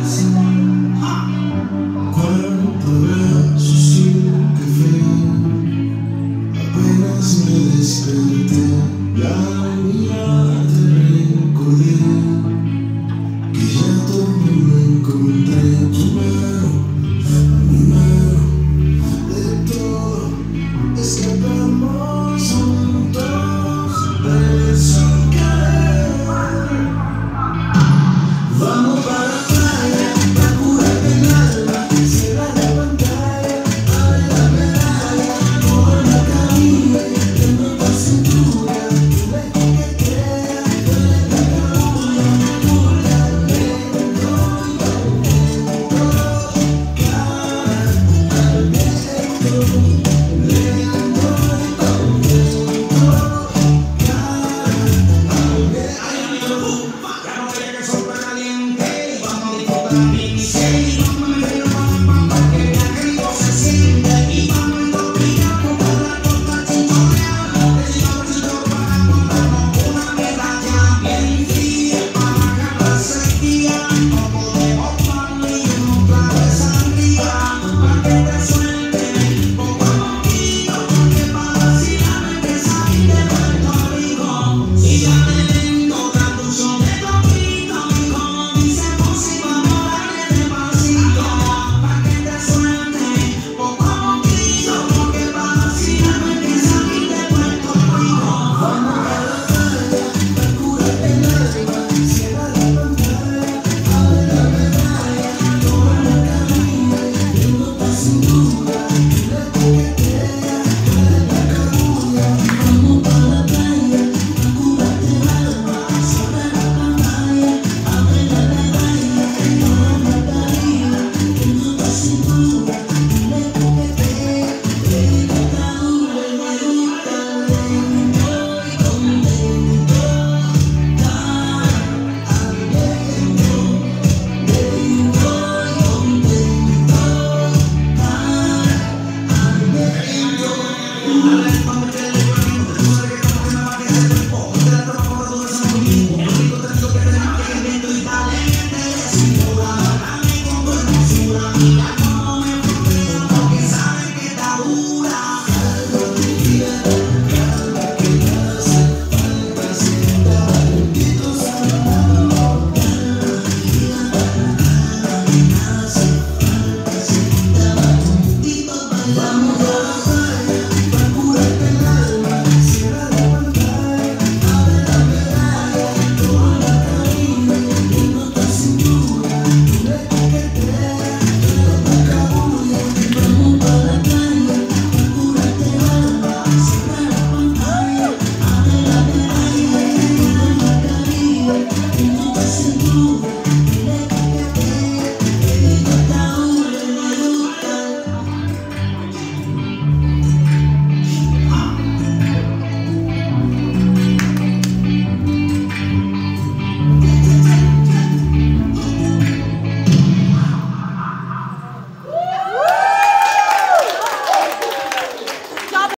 Cuánto abrazo que feo, apenas me desperté, la mirada te recordé, que ya todo lo encontré. Mi mano, de todo escapamos juntos de eso caer. Vamos para la playa, para curarte el alma, cierra la pantalla, abre la medalla, por la camina, tengo la cintura, la coquetea, duele la cabula, pula lento, cara al viento, lento, cara al viento. Ya no quería que sopla caliente, vamos a disfrutar bien.